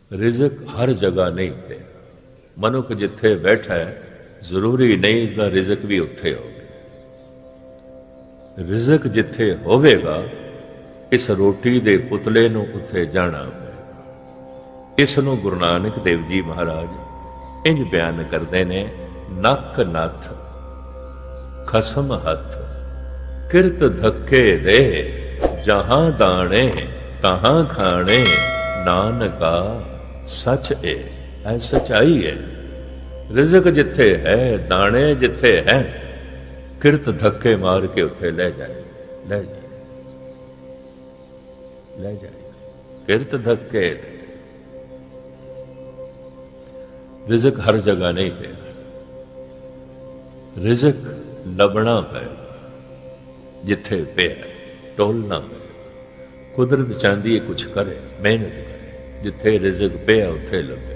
ਰਿਜ਼ਕ ਹਰ ਜਗ੍ਹਾ ਨਹੀਂ ਪਿਆ। ਮਨੁੱਖ ਜਿੱਥੇ ਬੈਠਾ ਹੈ ਜ਼ਰੂਰੀ ਨਹੀਂ ਇਸਦਾ ਰਿਜ਼ਕ ਵੀ ਉੱਥੇ ਹੋਵੇ। ਰਿਜ਼ਕ ਜਿੱਥੇ ਹੋਵੇਗਾ ਇਸ ਰੋਟੀ ਦੇ ਪੁਤਲੇ ਨੂੰ ਉੱਥੇ ਜਾਣਾ ਪਏਗਾ। ਇਸ ਨੂੰ ਗੁਰੂ ਨਾਨਕ ਦੇਵ ਜੀ ਮਹਾਰਾਜ ਇੰਜ ਬਿਆਨ ਕਰਦੇ ਨੇ, ਨੱਕ ਨੱਥ ਖਸਮ ਹੱਥ ਕਿਰਤ ਧੱਕੇ ਦੇ, ਜਹਾਂ ਦਾਣੇ ਤਹਾਂ ਖਾਣੇ, ਨਾਨਕਾ ਸੱਚ ਏ। ਐ ਸੱਚਾਈ ਹੈ। ਰਿਜ਼ਕ ਜਿੱਥੇ ਹੈ, ਦਾਣੇ ਜਿੱਥੇ ਹੈ, ਕਿਰਤ ਧੱਕੇ ਮਾਰ ਕੇ ਉੱਥੇ ਲੈ ਜਾਏ, ਲੈ ਜਾਏ, ਲੈ ਜਾਏ। ਕਿਰਤ ਧੱਕੇ ਦੇ। ਰਿਜ਼ਕ ਹਰ ਜਗ੍ਹਾ ਨਹੀਂ ਪਿਆ। ਰਿਜ਼ਕ ਲੱਭਣਾ ਪਏਗਾ ਜਿੱਥੇ ਪਿਆ, ਟੋਲਣਾ ਪਏਗਾ। ਕੁਦਰਤ ਚਾਹੁੰਦੀ ਹੈ ਕੁਛ ਕਰੇ, ਮਿਹਨਤ ਕਰੇ, ਜਿੱਥੇ ਰਿਜ਼ਕ ਪਿਆ ਉੱਥੇ ਲੱਭੇ।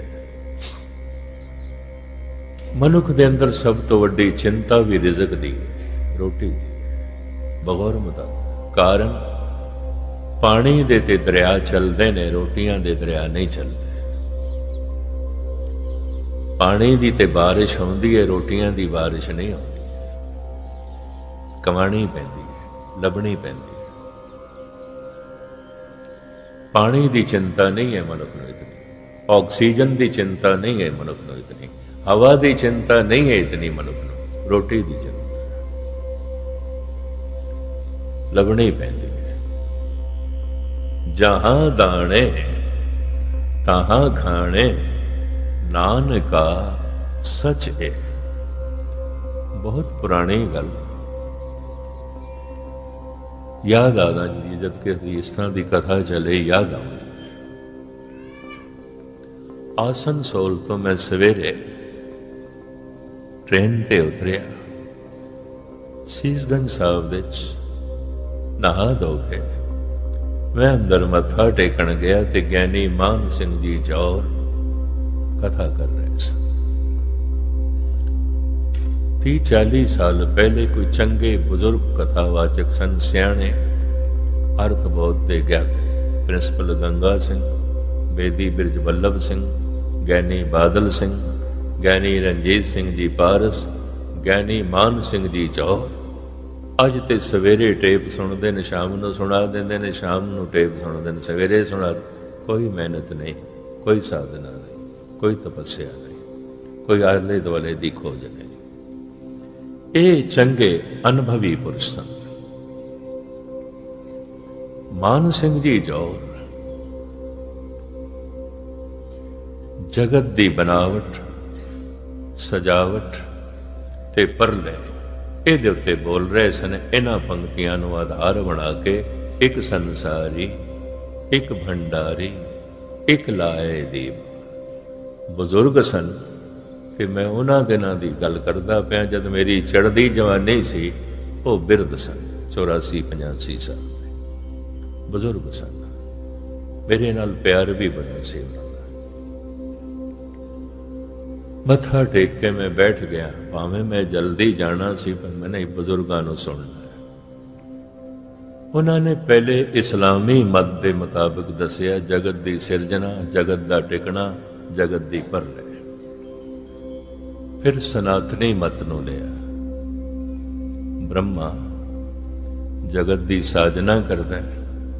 ਮਨੁੱਖ ਦੇ ਅੰਦਰ ਸਭ ਤੋਂ ਵੱਡੀ ਚਿੰਤਾ ਵੀ ਰਿਜ਼ਕ ਦੀ ਹੈ, ਰੋਟੀ ਦੀ ਹੈ, ਬਗੌਰ ਮੁਤਾਬਕ। ਕਾਰਨ ਪਾਣੀ ਦੇ ਤੇ ਦਰਿਆ ਚੱਲਦੇ ਨੇ, ਰੋਟੀਆਂ ਦੇ ਦਰਿਆ ਨਹੀਂ ਚੱਲਦੇ। ਪਾਣੀ ਦੀ ਤੇ ਬਾਰਿਸ਼ ਹੁੰਦੀ ਹੈ, ਰੋਟੀਆਂ ਦੀ ਬਾਰਿਸ਼ ਨਹੀਂ ਹੁੰਦੀ। ਕਮਾਣੀ ਪੈਂਦੀ ਹੈ, ਲੱਭਣੀ ਪੈਂਦੀ ਹੈ। ਪਾਣੀ ਦੀ ਚਿੰਤਾ ਨਹੀਂ ਹੈ ਮਨੁੱਖ ਨੂੰ ਇਤਨੀ, ਆਕਸੀਜਨ ਦੀ ਚਿੰਤਾ ਨਹੀਂ ਹੈ ਮਨੁੱਖ ਨੂੰ ਇਤਨੀ, ਹਵਾ ਦੀ ਚਿੰਤਾ ਨਹੀਂ ਹੈ ਇਤਨੀ ਮਨੁੱਖ ਨੂੰ, ਰੋਟੀ ਦੀ ਚਿੰਤਾ ਲੱਭਣੀ ਪੈਂਦੀ ਹੈ। ਜਹਾਂ ਦਾਣੇ ਤਹਾਂ ਖਾਣੇ, ਨਾਨਕਾ ਸੱਚ ਏ। ਬਹੁਤ ਪੁਰਾਣੀ ਗੱਲ ਯਾਦ ਆ ਜਾਂਦੀ ਹੈ, ਜਦ ਕਿ ਇਸ ਤਰ੍ਹਾਂ ਦੀ ਕਥਾ ਚੱਲੇ ਯਾਦ ਆਉਂਦੀ। ਆਸਨਸੋਲ ਤੋਂ ਮੈਂ ਸਵੇਰੇ ਟ੍ਰੇਨ ਤੇ ਉਤਰਿਆ, ਸੀਸਗੰਜ ਸਾਹਿਬ ਵਿੱਚ ਨਹਾ ਧੋ ਕੇ ਮੈਂ ਅੰਦਰ ਮੱਥਾ ਟੇਕਣ ਗਿਆ ਤੇ ਗਿਆਨੀ ਮਾਨ ਸਿੰਘ ਜੀ ਜੌਹਰ ਕਥਾ ਕਰ ਰਹੇ ਸਨ। 30-40 ਸਾਲ ਪਹਿਲੇ ਕੋਈ ਚੰਗੇ ਬਜ਼ੁਰਗ ਕਥਾਵਾਚਕ ਸਨ, ਸਿਆਣੇ, ਅਰਥ ਬੋਧ ਦੇ ਗਿਆਤੇ। ਪ੍ਰਿੰਸੀਪਲ ਗੰਗਾ ਸਿੰਘ, ਬੇਦੀ ਬਿਰਜ ਵੱਲਭ ਸਿੰਘ, ਗਿਆਨੀ ਬਾਦਲ ਸਿੰਘ, ਗਿਆਨੀ ਰਣਜੀਤ ਸਿੰਘ ਜੀ ਪਾਰਸ, ਗਿਆਨੀ ਮਾਨ ਸਿੰਘ ਜੀ ਜੌਹਰ। ਅੱਜ ਤੇ ਸਵੇਰੇ ਟੇਪ ਸੁਣਦੇ ਨੇ, ਸ਼ਾਮ ਨੂੰ ਸੁਣਾ ਦਿੰਦੇ ਨੇ, ਸ਼ਾਮ ਨੂੰ ਟੇਪ ਸੁਣਦੇ ਨੇ, ਸਵੇਰੇ ਸੁਣਾ। ਕੋਈ ਮਿਹਨਤ ਨਹੀਂ, ਕੋਈ ਸਾਧਨਾ ਨਹੀਂ, ਕੋਈ ਤਪੱਸਿਆ ਨਹੀਂ, ਕੋਈ ਆਲੇ ਦੁਆਲੇ ਦੀ ਖੋਜ ਨਹੀਂ। ਇਹ ਚੰਗੇ ਅਨੁਭਵੀ ਪੁਰਸ਼ ਸਨ। ਮਾਨ ਸਿੰਘ ਜੀ ਜੌਹਰ ਜਗਤ ਦੀ ਬਣਾਵਟ, ਸਜਾਵਟ ਤੇ ਪਰਲੇ ਇਹਦੇ ਉੱਤੇ ਬੋਲ ਰਹੇ ਸਨ। ਇਹਨਾਂ ਪੰਕਤੀਆਂ ਨੂੰ ਆਧਾਰ ਬਣਾ ਕੇ ਇੱਕ ਸੰਸਾਰੀ, ਇੱਕ ਭੰਡਾਰੀ, ਇੱਕ ਲਾਏ ਦੀਪ ਬਜ਼ੁਰਗ ਸਨ। ਤੇ ਮੈਂ ਉਹਨਾਂ ਦਿਨਾਂ ਦੀ ਗੱਲ ਕਰਦਾ ਪਿਆ ਜਦ ਮੇਰੀ ਚੜ੍ਹਦੀ ਜਵਾਨੀ ਸੀ। ਉਹ ਬਿਰਧ ਸਨ, 84-85 ਸਾਲ ਦੇ ਬਜ਼ੁਰਗ ਸਨ। ਮੇਰੇ ਨਾਲ ਪਿਆਰ ਵੀ ਬੜਾ ਸੀ ਉਹਨਾਂ ਦਾ। ਮੱਥਾ ਟੇਕ ਕੇ ਮੈਂ ਬੈਠ ਗਿਆ। ਭਾਵੇਂ ਮੈਂ ਜਲਦੀ ਜਾਣਾ ਸੀ, ਪਰ ਮੈਨੇ ਬਜ਼ੁਰਗਾਂ ਨੂੰ ਸੁਣਨਾ ਹੈ। ਉਹਨਾਂ ਨੇ ਪਹਿਲੇ ਇਸਲਾਮੀ ਮਤ ਦੇ ਮੁਤਾਬਕ ਦੱਸਿਆ ਜਗਤ ਦੀ ਸਿਰਜਣਾ, ਜਗਤ ਦਾ ਟਿਕਣਾ, ਜਗਤ ਦੀ ਪਰਲੇ। ਫਿਰ ਸਨਾਤਨੀ ਮਤ ਨੂੰ ਲਿਆ। ਬ੍ਰਹਮਾ ਜਗਤ ਦੀ ਸਾਜਨਾ ਕਰਦਾ ਹੈ,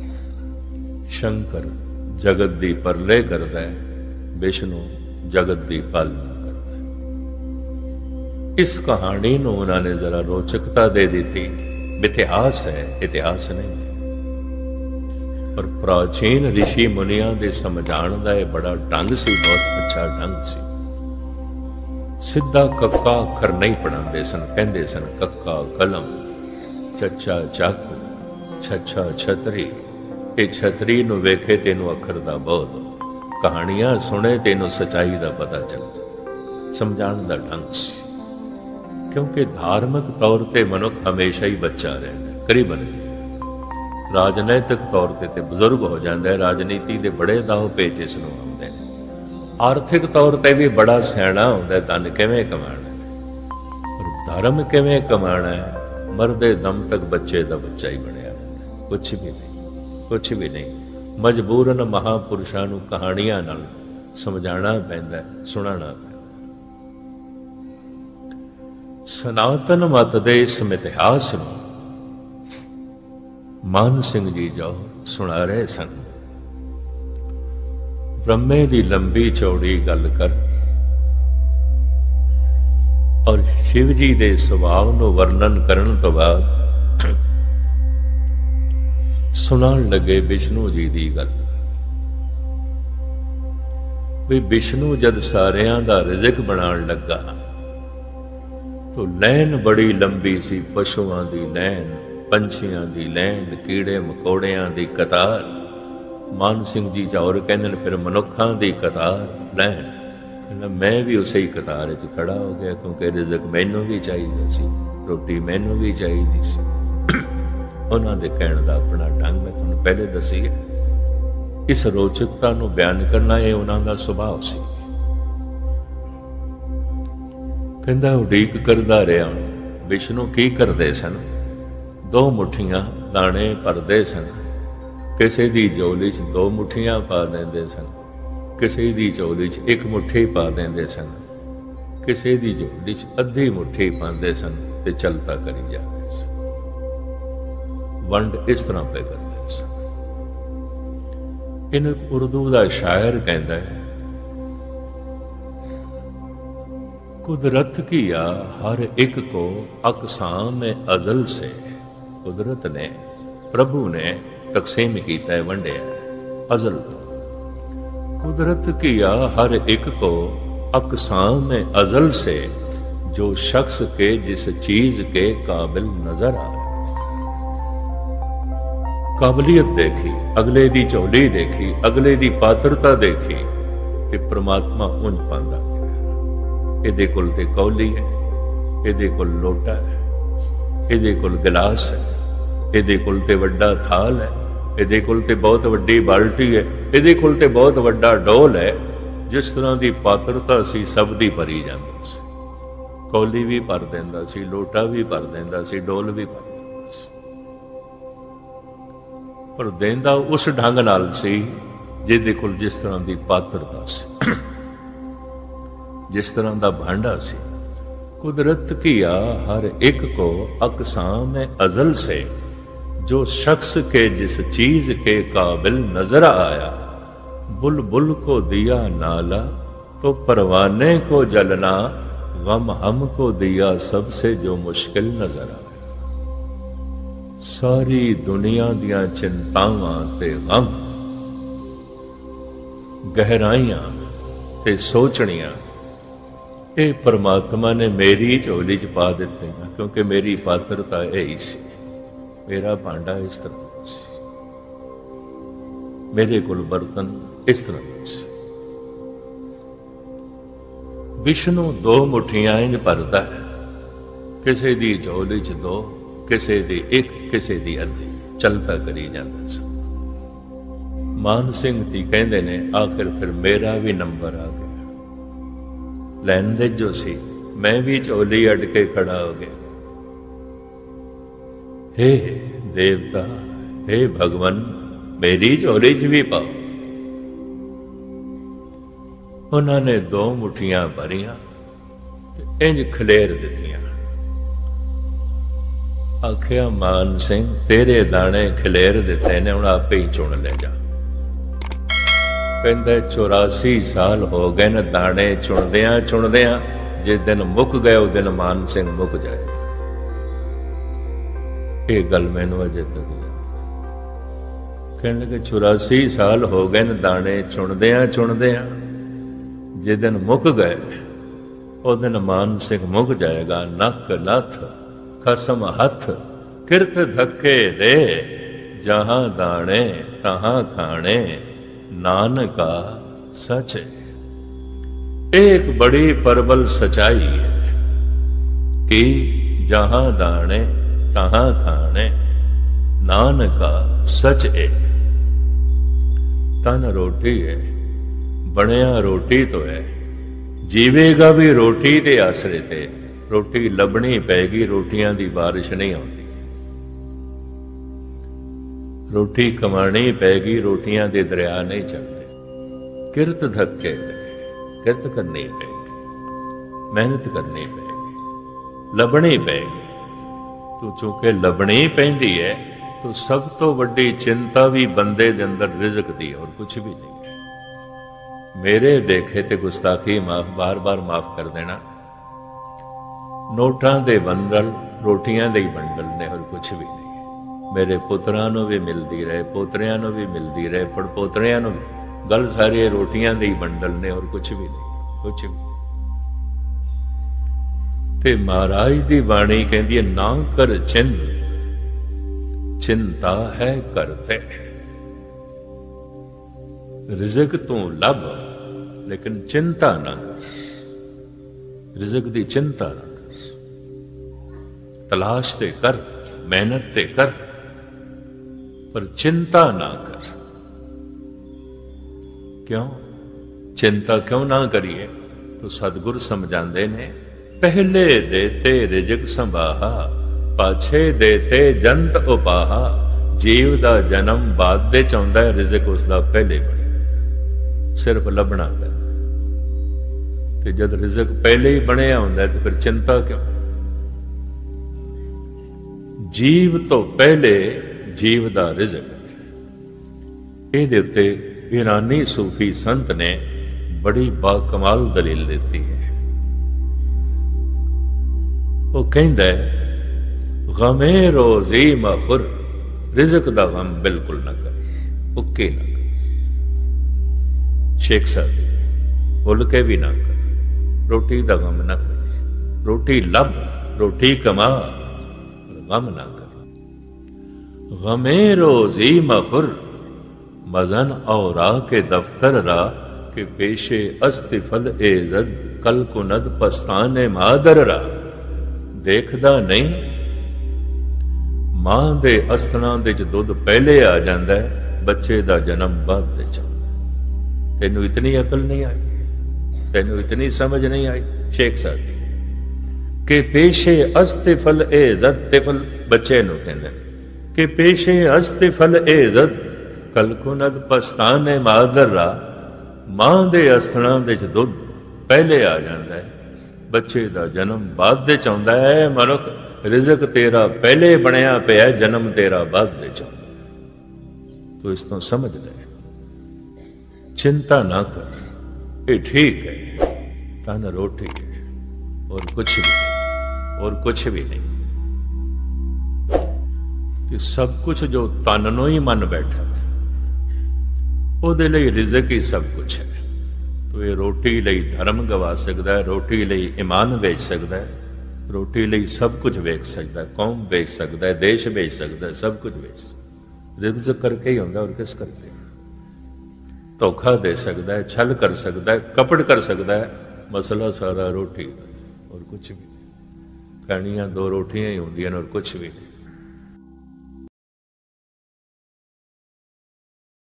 ਸ਼ੰਕਰ ਜਗਤ ਦੀ ਪਰਲੇ ਕਰਦਾ ਹੈ, ਵਿਸ਼ਨੂੰ ਜਗਤ ਦੀ ਪਾਲਣਾ ਕਰਦਾ ਹੈ। ਇਸ ਕਹਾਣੀ ਨੂੰ ਉਹਨਾਂ ਨੇ ਜ਼ਰਾ ਰੋਚਕਤਾ ਦੇ ਦਿੱਤੀ। ਇਤਿਹਾਸ ਹੈ, ਇਤਿਹਾਸ ਨਹੀਂ ਹੈ। ਪਰ ਪ੍ਰਾਚੀਨ ਰਿਸ਼ੀ ਮੁਨੀਆਂ ਦੇ ਸਮਝਾਉਣ ਦਾ ਇਹ ਬੜਾ ਢੰਗ ਸੀ, ਬਹੁਤ ਅੱਛਾ ਢੰਗ ਸੀ। ਸਿੱਧਾ ਕੱਕਾ ਅੱਖਰ ਨਹੀਂ ਪੜ੍ਹਾਉਂਦੇ ਸਨ, ਕਹਿੰਦੇ ਸਨ ਕੱਕਾ ਕਲਮ, ਚੱਚਾ ਚਾਕੂ, ਛੱਛਾ ਛਤਰੀ। ਇਹ ਛਤਰੀ ਨੂੰ ਵੇਖੇ ਤੈਨੂੰ ਅੱਖਰ ਦਾ ਬੋਧ, ਕਹਾਣੀਆਂ ਸੁਣੇ ਤੈਨੂੰ ਸੱਚਾਈ ਦਾ ਪਤਾ ਚੱਲਦਾ। ਸਮਝਾਉਣ ਦਾ ਢੰਗ ਸੀ। ਕਿਉਂਕਿ ਧਾਰਮਿਕ ਤੌਰ ਤੇ ਮਨੁੱਖ ਹਮੇਸ਼ਾ ਹੀ ਬੱਚਾ ਰਹਿੰਦਾ, ਕਰੀਬਨ ਰਾਜਨੀਤਿਕ ਤੌਰ ਤੇ ਬਜ਼ੁਰਗ ਹੋ ਜਾਂਦਾ ਹੈ। ਰਾਜਨੀਤੀ ਦੇ ਬੜੇ ਦਾਅ ਪੇਚ ਇਸ ਨੂੰ ਆਉਂਦੇ ਨੇ। ਆਰਥਿਕ ਤੌਰ ਤੇ ਵੀ ਬੜਾ ਸਿਆਣਾ ਹੁੰਦਾ, ਧਨ ਕਿਵੇਂ ਕਮਾਉਣਾ, ਪਰ ਧਰਮ ਕਿਵੇਂ ਕਮਾਉਣਾ ਹੈ, ਮਰਦੇ ਦਮ ਤੱਕ ਬੱਚੇ ਦਾ ਬੱਚਾ ਹੀ ਬਣਿਆ ਰਹਿੰਦਾ। ਕੁਛ ਵੀ ਨਹੀਂ, ਕੁਛ ਵੀ ਨਹੀਂ। ਮਜਬੂਰਨ ਮਹਾਂਪੁਰਸ਼ਾਂ ਨੂੰ ਕਹਾਣੀਆਂ ਨਾਲ ਸਮਝਾਉਣਾ ਪੈਂਦਾ, ਸੁਣਾਉਣਾ ਪੈਂਦਾ। ਸਨਾਤਨ ਮਤ ਦੇ ਇਸ ਇਤਿਹਾਸ ਨੂੰ ਮਾਨ ਸਿੰਘ ਜੀ ਜੋ ਸੁਣਾ ਰਹੇ ਸਨ। ਬ੍ਰਹਮੇ ਦੀ ਲੰਬੀ ਚੌੜੀ ਗੱਲ ਕਰ ਔਰ ਸ਼ਿਵ ਜੀ ਦੇ ਸੁਭਾਅ ਨੂੰ ਵਰਣਨ ਕਰਨ ਤੋਂ ਬਾਅਦ ਸੁਣਾਉਣ ਲੱਗੇ ਵਿਸ਼ਨੂੰ ਜੀ ਦੀ ਗੱਲ ਵੀ ਵਿਸ਼ਨੂੰ ਜਦ ਸਾਰਿਆਂ ਦਾ ਰਿਜ਼ਕ ਬਣਾਉਣ ਲੱਗਾ ਤਾਂ ਲਾਈਨ ਬੜੀ ਲੰਬੀ ਸੀ, ਪਸ਼ੂਆਂ ਦੀ ਲਾਈਨ, ਪੰਛੀਆਂ ਦੀ ਲਾਈਨ, ਕੀੜੇ ਮਕੌੜਿਆਂ ਦੀ ਕਤਾਰ। ਮਾਨ ਸਿੰਘ ਜੀ ਚੌਰ ਕਹਿੰਦੇ ਨੇ ਫਿਰ ਮਨੁੱਖਾਂ ਦੀ ਕਤਾਰ ਲਾਈਨ। ਕਹਿੰਦਾ ਮੈਂ ਵੀ ਉਸੇ ਹੀ ਕਤਾਰ 'ਚ ਖੜਾ ਹੋ ਗਿਆ, ਕਿਉਂਕਿ ਰਿਜ਼ਕ ਮੈਨੂੰ ਵੀ ਚਾਹੀਦਾ ਸੀ, ਰੋਟੀ ਮੈਨੂੰ ਵੀ ਚਾਹੀਦੀ ਸੀ। ਉਹਨਾਂ ਦੇ ਕਹਿਣ ਦਾ ਆਪਣਾ ਢੰਗ ਮੈਂ ਤੁਹਾਨੂੰ ਪਹਿਲੇ ਦੱਸੀ ਹੈ। ਇਸ ਰੋਚਕਤਾ ਨੂੰ ਬਿਆਨ ਕਰਨਾ ਇਹ ਉਹਨਾਂ ਦਾ ਸੁਭਾਅ ਸੀ। ਕਹਿੰਦਾ ਉਡੀਕ ਕਰਦਾ ਰਿਹਾ। ਵਿਸ਼ਨੂੰ ਕੀ ਕਰਦੇ ਸਨ? 2 ਮੁੱਠੀਆਂ ਦਾਣੇ ਭਰਦੇ ਸਨ। ਕਿਸੇ ਦੀ ਝੋਲੀ 'ਚ 2 ਮੁੱਠੀਆਂ ਪਾ ਦਿੰਦੇ ਸਨ, ਕਿਸੇ ਦੀ ਝੋਲੀ 'ਚ 1 ਮੁੱਠੀ ਪਾ ਦਿੰਦੇ ਸਨ, ਕਿਸੇ ਦੀ ਝੋਲੀ 'ਚ ਅੱਧੀ ਮੁੱਠੀ ਪਾਉਂਦੇ ਸਨ ਤੇ ਚਲਤਾ ਕਰੀ ਜਾਂਦੇ ਸਨ। ਵੰਡ ਇਸ ਤਰ੍ਹਾਂ ਪੈ ਕਰਦੇ ਸਨ। ਇਹਨੂੰ ਉਰਦੂ ਦਾ ਸ਼ਾਇਰ ਕਹਿੰਦਾ ਹੈ, कुदरत किया हर एक को अकसाम अजल से। कुदरत ने, प्रभु ने तकसीम किया है, वंडिया अजल तो। कुदरत किया हर एक को अकसाम अजल से, जो शख्स के जिस चीज के काबिल नजर आए। काबलियत देखी, अगले दी झोली देखी, अगले दी पात्रता देखी कि परमात्मा उंज पांदा। ਇਹਦੇ ਕੋਲ ਤੇ ਕੌਲੀ ਹੈ, ਇਹਦੇ ਕੋਲ ਲੋਟਾ ਹੈ, ਇਹਦੇ ਕੋਲ ਗਿਲਾਸ ਹੈ, ਇਹਦੇ ਕੋਲ ਤੇ ਵੱਡਾ ਥਾਲ ਹੈ, ਇਹਦੇ ਕੋਲ ਤੇ ਬਹੁਤ ਵੱਡੀ ਬਾਲਟੀ ਹੈ, ਇਹਦੇ ਕੋਲ ਤੇ ਬਹੁਤ ਵੱਡਾ ਡੋਲ ਹੈ। ਜਿਸ ਤਰ੍ਹਾਂ ਦੀ ਪਾਤਰਤਾ ਸੀ ਸਭ ਦੀ ਭਰੀ ਜਾਂਦੀ ਸੀ। ਕੌਲੀ ਵੀ ਭਰ ਦਿੰਦਾ ਸੀ, ਲੋਟਾ ਵੀ ਭਰ ਦਿੰਦਾ ਸੀ, ਡੋਲ ਵੀ ਭਰ ਦਿੰਦਾ ਸੀ। ਪਰ ਦੇਂਦਾ ਉਸ ਢੰਗ ਨਾਲ ਸੀ ਜਿਹਦੇ ਕੋਲ ਜਿਸ ਤਰ੍ਹਾਂ ਦੀ ਪਾਤਰਤਾ ਸੀ, जिस तरह का भांडा सी। कुदरत किया हर एक को अकसाम अजल से, जो शख्स के जिस चीज के काबिल नजर आया। बुलबुल को दिया नाला तो परवाने को जलना, गम हमको दिया सबसे जो मुश्किल नजर आया। सारी दुनिया दियां चिंतावां ते गम, गहराइयां ते सोचणियां ਇਹ परमात्मा ने मेरी झोली च पा दिते हैं, क्योंकि मेरी पात्रता यही सी, मेरा भांडा इस तरह सी, मेरे कोल बर्तन इस तरह सी। विष्णु 2 मुठियां इंज भरदा है, किसी दी झोली च 2, किसी दी 1, किसी दी अद्धी, चलता करी जांदा सी। मान सिंह जी कहंदे ने आखिर फिर मेरा भी नंबर आ गया। लैन दे जो सी, मैं भी झोली अड़ के खड़ा हो गया। हे देवता, हे भगवान, मेरी झोली च भी पाओ। उन्होंने 2 मुठियां भरियां इंज खलेर दित्तियां। आखिया मान सिंह, तेरे दाने खलेर दिते ने, हुण आपे ही चुन ले जा। कहता 84 साल हो गए न दाने चुनदियां चुनदियां, जिस दिन मुक गए उस दिन मान सिंह मुक जाए। ये गल मैनू अजे तक कहने लगे 84 साल हो गए न दाने चुनदियां चुनदियां, जिस दिन मुक गए उस दिन मान सिंह मुक जाएगा। नक लथ खसम हथ, किरत धक्के दे, जहां दाने तहां खाने, नानका सच है। एक बड़ी प्रबल सच्चाई है कि जहां दाने तहां खाने, नानका सच है। तन रोटी है, बनया रोटी तो है, जीवेगा भी रोटी के आसरे ते। रोटी लभनी पैगी, रोटियां दी बारिश नहीं आती। रोटी कमानी पैगी, रोटियां दे दरिया नहीं चलते। किरत धक्के दे, किरत करनी पेगी, मेहनत करनी पेगी, लभनी पेगी। तो चूंकि लभनी पैंदी है तो सब तो वड्डी चिंता भी बंदे दे अंदर रिजक दी और कुछ भी नहीं। मेरे देखे ते गुस्ताखी माफ बार बार माफ कर देना। नोटां दे बंडल रोटियां दे ही बंडल ने और कुछ भी नहीं। मेरे पुत्रां नूं भी मिलदी रहे, पोतरियां नूं भी मिलदी रहे, पड़पोतरियां नूं भी। गल सारी रोटियां दे ही बंडल ने और कुछ भी नहीं, कुछ भी। ते महाराज दी बाणी कहती है ना कर चिंत, चिंता है करते। रिजक तू लभ लेकिन चिंता ना कर, रिजक दी चिंता ना कर। तलाश ते कर, मेहनत ते कर, पर चिंता ना कर। क्यों चिंता क्यों ना करिए? तो सतगुरु समझाते ने पहले देते रिजक संभाहा, पाछे देते जंत उपाहा। जीव दा जन्म बाद दे चाहुंदा है, रिजक उसदा पहले बने, सिर्फ लभना पैंदा। ते जद रिजक पहले ही बनिया हुंदा है तो फिर चिंता क्यों? जीव तो पहले जीव दा रिजक है। इहदे उत्ते ईरानी सूफी संत ने बड़ी बाकमाल दलील देती है। वो कहता है गमे रोजी मखुर, रिजक दा गम बिल्कुल ना कर, उके ना कर। शेख साहब भुल के भी ना कर, रोटी दा गम ना कर। रोटी लब, रोटी कमा, गम ना कर। गमे रोजी मखुर मजन औरा के दफ्तर रा के पेशे अस्तिफल एजद कल कुनद पस्ताने मादर रा। देखदा नहीं मां दे अस्थना दे च दुध पहले आ जांदा है, बच्चे दा जन्म बाद दे चांदा। तेनू इतनी अकल नहीं आई, तेनू इतनी समझ नहीं आई। शेख साहब के पेशे अस्तिफल एजद, तिफल बच्चे नू कहंदे कि पेशे अस्तिफल एजद कल कुनद पस्ताने मादरा। मां दे अस्थना दे च दुध पहले आ जांदा है, बच्चे का जन्म बाद दे चाहुंदा है। मनुख रिजक तेरा पहले बनया पिया, जन्म तेरा बाद दे चाहुंदा। तो इस तो समझ ले, चिंता ना कर, ये ठीक है। तन रोटी है और कुछ भी नहीं, और कुछ भी नहीं। कि सब कुछ जो तन नो ही मन बैठा है, ਉਹਦੇ ਲਈ रिजक ही सब कुछ है। तो ये रोटी ਲਈ धर्म गवा सकता है, रोटी ਲਈ ईमान बेच सकता है, रोटी ਲਈ सब कुछ बेच सकता है, कौम बेच सकता है, देश बेच सकता है, सब कुछ बेच सकता है। रिजक करके ही होता है, और किस करके? धोखा दे सकता है, छल कर सकता है, कपट कर सकता है। मसला सारा रोटी का और कुछ भी नहीं। खानियां दो रोटियां ही होंदियां और कुछ भी नहीं।